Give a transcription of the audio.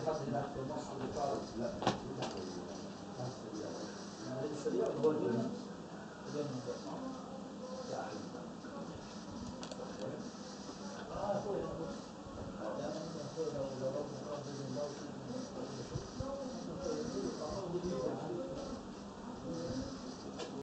الخاص هناك في مصر وإيطاليا. لا السريع هو الجنة.